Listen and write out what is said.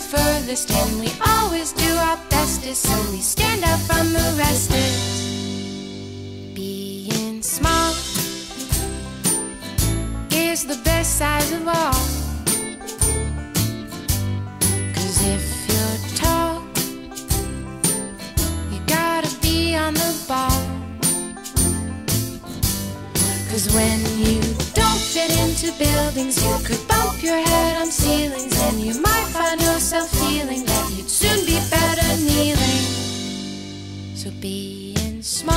furthest, and we always do our bestest, so we stand out from the restest. Being small is the best size of all, 'cause if you're tall, you gotta be on the ball. 'Cause when you don't fit into buildings, you could bump your head on ceilings, and you might find yourself feeling that you'd soon be better kneeling. So being small